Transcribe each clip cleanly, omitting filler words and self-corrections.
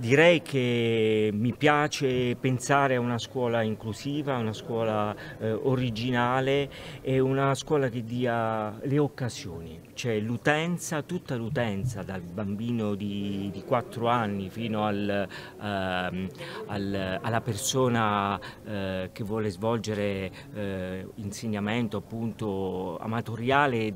Direi che mi piace pensare a una scuola inclusiva, una scuola originale e una scuola che dia le occasioni, cioè l'utenza, tutta l'utenza, dal bambino di 4 anni fino alla persona che vuole svolgere insegnamento appunto amatoriale,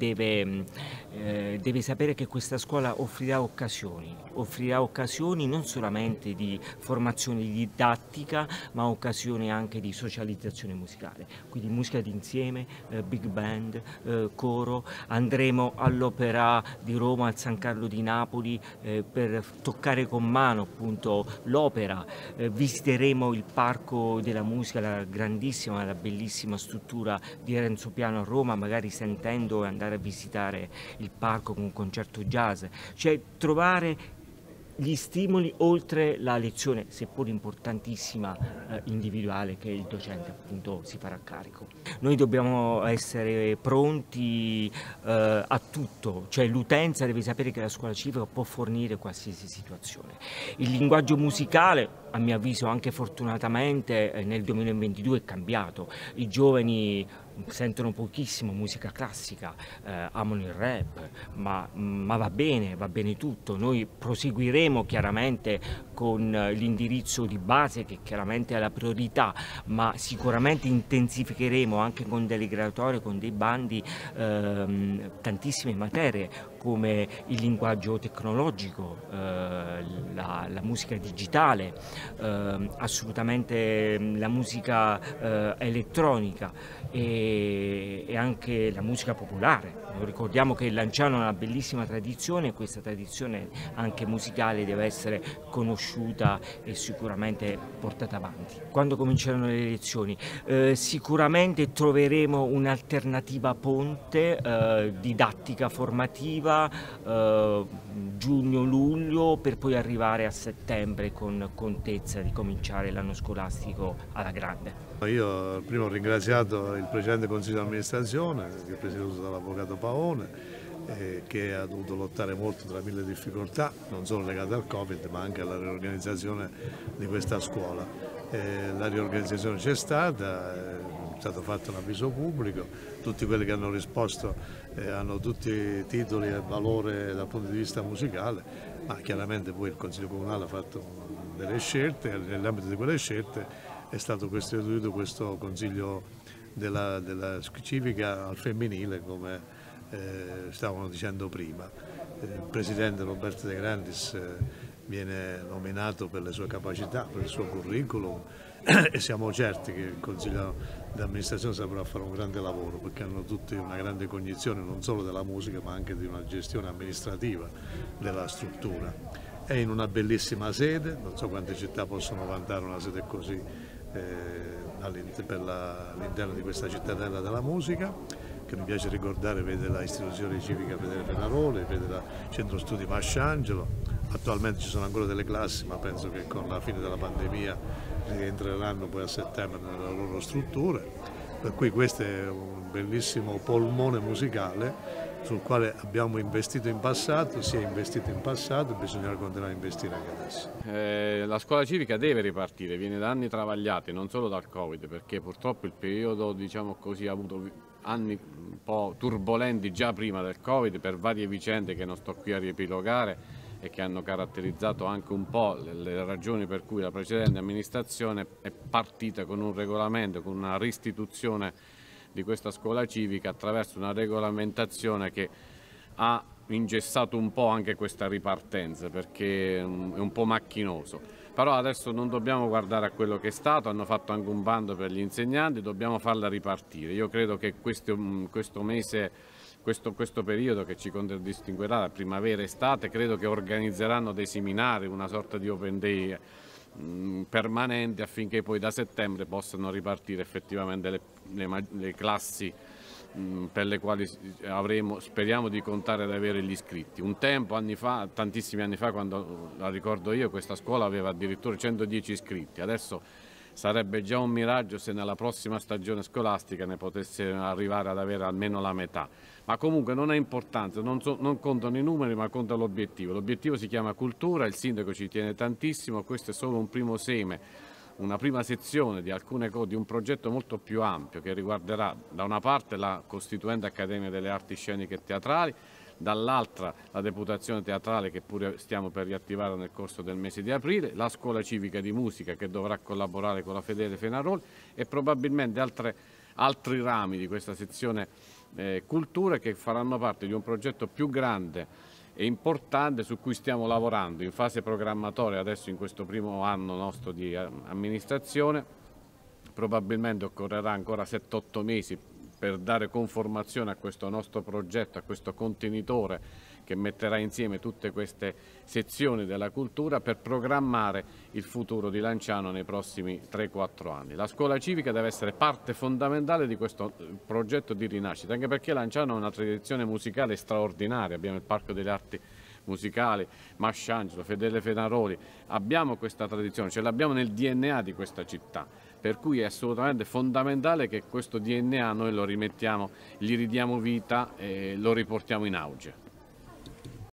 deve sapere che questa scuola offrirà occasioni non solamente di formazione didattica, ma occasioni anche di socializzazione musicale, quindi musica d'insieme, big band, coro. Andremo all'Opera di Roma, al San Carlo di Napoli per toccare con mano appunto l'opera, visiteremo il Parco della Musica, la grandissima, la bellissima struttura di Renzo Piano a Roma, magari sentendo e andare a visitare il parco con un concerto jazz, cioè trovare gli stimoli oltre la lezione, seppur importantissima, individuale, che il docente appunto si farà carico. Noi dobbiamo essere pronti a tutto, cioè l'utenza deve sapere che la scuola civica può fornire qualsiasi situazione. Il linguaggio musicale, a mio avviso anche fortunatamente, nel 2022 è cambiato. I giovani sentono pochissimo musica classica, amano il rap, ma va bene tutto. Noi proseguiremo chiaramente con l'indirizzo di base, che chiaramente è la priorità, ma sicuramente intensificheremo anche con delle graduatorie, con dei bandi, tantissime materie come il linguaggio tecnologico, la musica digitale, assolutamente la musica elettronica e anche la musica popolare. Ricordiamo che Lanciano ha una bellissima tradizione e questa tradizione anche musicale deve essere conosciuta e sicuramente portata avanti. Quando cominceranno le elezioni? Sicuramente troveremo un'alternativa ponte didattica formativa, giugno-luglio, per poi arrivare a settembre con contezza di cominciare l'anno scolastico alla grande. Io prima ho ringraziato il precedente consiglio di amministrazione, che è presieduto dall'avvocato Paone, che ha dovuto lottare molto tra mille difficoltà, non solo legate al Covid, ma anche alla riorganizzazione di questa scuola. La riorganizzazione c'è stata, è stato fatto un avviso pubblico, tutti quelli che hanno risposto hanno tutti titoli e valore dal punto di vista musicale, ma chiaramente poi il Consiglio Comunale ha fatto delle scelte e nell'ambito di quelle scelte è stato costituito questo Consiglio della civica al femminile, come stavano dicendo prima. Il presidente Roberto De Grandis viene nominato per le sue capacità, per il suo curriculum e siamo certi che il Consiglio di amministrazione saprà fare un grande lavoro, perché hanno tutti una grande cognizione non solo della musica ma anche di una gestione amministrativa della struttura. È in una bellissima sede, non so quante città possono vantare una sede così all'interno di questa cittadella della musica, che mi piace ricordare, vede la istituzione civica Fedele Fenaroli, vede il centro studi Masciangelo. Attualmente ci sono ancora delle classi, ma penso che con la fine della pandemia rientreranno poi a settembre nelle loro strutture, per cui questo è un bellissimo polmone musicale sul quale abbiamo investito in passato, si è investito in passato e bisogna continuare a investire anche adesso. La scuola civica deve ripartire, viene da anni travagliati, non solo dal Covid, perché purtroppo il periodo, diciamo così, ha avuto anni un po' turbolenti già prima del Covid per varie vicende che non sto qui a riepilogare e che hanno caratterizzato anche un po' le ragioni per cui la precedente amministrazione è partita con un regolamento, con una restituzione di questa scuola civica attraverso una regolamentazione che ha ingessato un po' anche questa ripartenza, perché è un po' macchinoso. Però adesso non dobbiamo guardare a quello che è stato, hanno fatto anche un bando per gli insegnanti, dobbiamo farla ripartire. Io credo che questo periodo che ci contraddistinguerà, la primavera e estate, credo che organizzeranno dei seminari, una sorta di open day permanente, affinché poi da settembre possano ripartire effettivamente le classi per le quali speriamo di contare ad avere gli iscritti. Un tempo, anni fa, tantissimi anni fa, quando la ricordo io, questa scuola aveva addirittura 110 iscritti, adesso sarebbe già un miraggio se nella prossima stagione scolastica ne potesse arrivare ad avere almeno la metà. Ma comunque non ha importanza, non contano i numeri ma conta l'obiettivo. L'obiettivo si chiama cultura, il sindaco ci tiene tantissimo, questo è solo un primo seme, una prima sezione di alcune cose, di un progetto molto più ampio che riguarderà da una parte la Costituente Accademia delle Arti Sceniche e Teatrali, dall'altra la Deputazione Teatrale che pure stiamo per riattivare nel corso del mese di aprile, la Scuola Civica di Musica che dovrà collaborare con la Fedele Fenaroli e probabilmente altri rami di questa sezione cultura che faranno parte di un progetto più grande e importante su cui stiamo lavorando in fase programmatoria adesso in questo primo anno nostro di amministrazione. Probabilmente occorrerà ancora 7-8 mesi per dare conformazione a questo nostro progetto, a questo contenitore che metterà insieme tutte queste sezioni della cultura per programmare il futuro di Lanciano nei prossimi 3-4 anni. La scuola civica deve essere parte fondamentale di questo progetto di rinascita, anche perché Lanciano ha una tradizione musicale straordinaria, abbiamo il Parco delle Arti Musicali, Masciangelo, Fedele Fenaroli, abbiamo questa tradizione, ce l'abbiamo nel DNA di questa città, per cui è assolutamente fondamentale che questo DNA noi lo rimettiamo, gli ridiamo vita e lo riportiamo in auge.